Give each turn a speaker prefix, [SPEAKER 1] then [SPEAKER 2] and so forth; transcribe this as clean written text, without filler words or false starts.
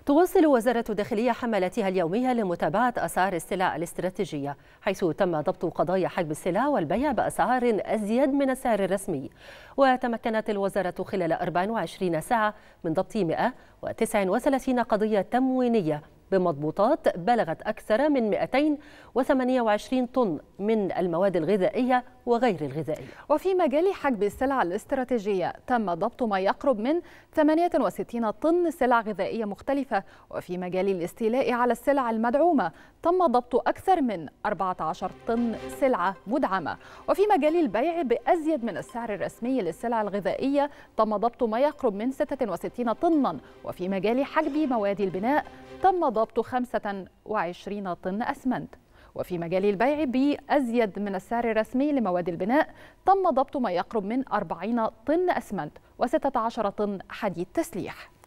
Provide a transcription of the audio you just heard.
[SPEAKER 1] تواصل وزارة الداخلية حملاتها اليومية لمتابعة أسعار السلع الاستراتيجية، حيث تم ضبط قضايا حجب السلع والبيع بأسعار أزيد من السعر الرسمي. وتمكنت الوزارة خلال 24 ساعة من ضبط 139 قضية تموينية بمضبوطات بلغت أكثر من 228 طن من المواد الغذائية وغير الغذائية.
[SPEAKER 2] وفي مجال حجب السلع الاستراتيجية تم ضبط ما يقرب من 68 طن سلع غذائية مختلفة. وفي مجال الاستيلاء على السلع المدعومة تم ضبط أكثر من 14 طن سلعة مدعمة. وفي مجال البيع بأزيد من السعر الرسمي للسلع الغذائية تم ضبط ما يقرب من 66 طنا. وفي مجال حجب مواد البناء تم ضبط 25 طن أسمنت. وفي مجال البيع بأزيد من السعر الرسمي لمواد البناء تم ضبط ما يقرب من 40 طن أسمنت و16 طن حديد تسليح.